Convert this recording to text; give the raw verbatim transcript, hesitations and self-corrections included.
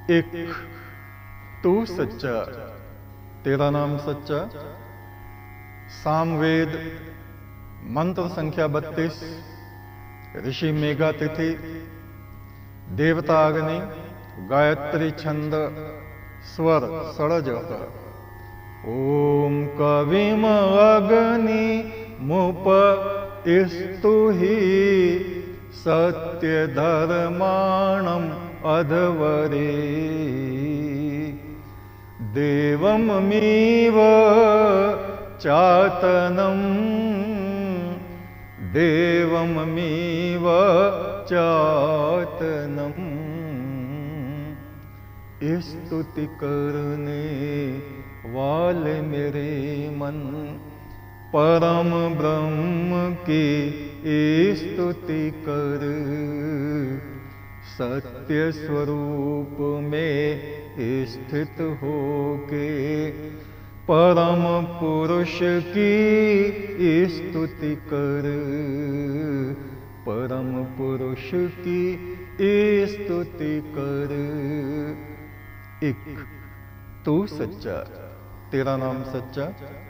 एक तू सच्चा, तेरा नाम सच्चा। सामवेद मंत्र संख्या बत्तीस, ऋषि मेघा तिथि, देवता अग्नि, गायत्री छंद, स्वर षडज। ओम कविम अग्नि मुप स्तुहि सत्य धर्माणम अधवरे देवमीव चातनम देवमीव चातनम। स्तुति करने वाले मेरे मन परम ब्रह्म की स्तुति कर। सत्य स्वरूप में स्थित होके परम पुरुष की स्तुति कर। परम पुरुष की स्तुति कर। एक तू सच्चा, तेरा नाम सच्चा।